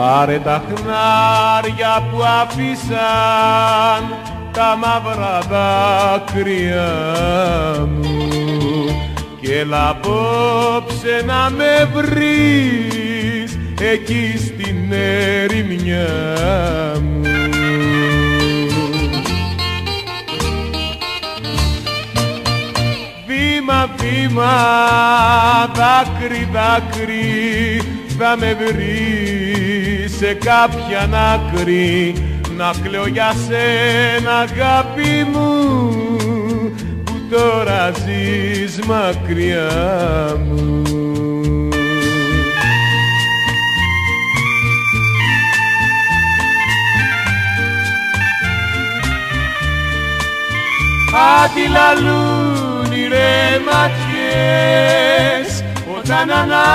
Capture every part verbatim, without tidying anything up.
Πάρε τα χνάρια που άφησαν τα μαύρα δάκρυα μου κι έλα απόψε να με βρεις εκεί στην ερημιά μου. Βήμα, βήμα, δάκρυ, δάκρυ, θα με βρεις σε κάποια άκρη να κλαίω για σένα αγάπη μου που τώρα ζεις μακριά μου. Αντιλαλούν οι ρε ματιές όταν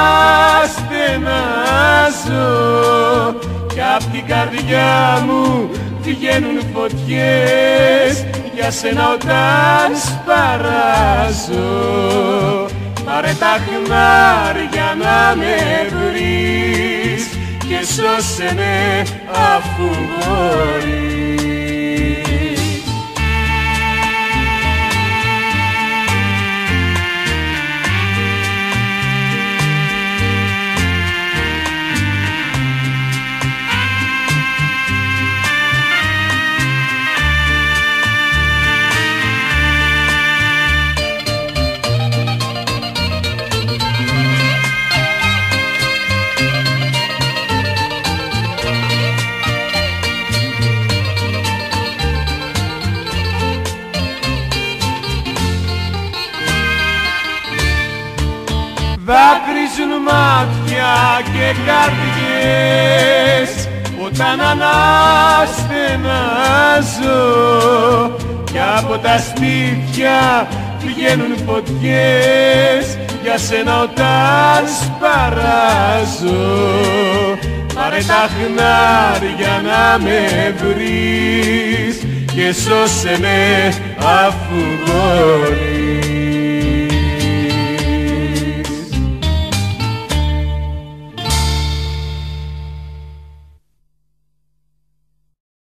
αναστενάζω κι απ' την καρδιά μου βγαίνουν φωτιές για σένα όταν σπαράζω. Πάρε τα χνάρια να με βρεις και σώσε με αφού μπορείς. Δάκρυζουν μάτια και καρδιές όταν αναστενάζω κι από τα στήθια βγαίνουν φωτιές για σένα όταν σπαράζω. Πάρε τα χνάρια να με βρεις και σώσε με αφού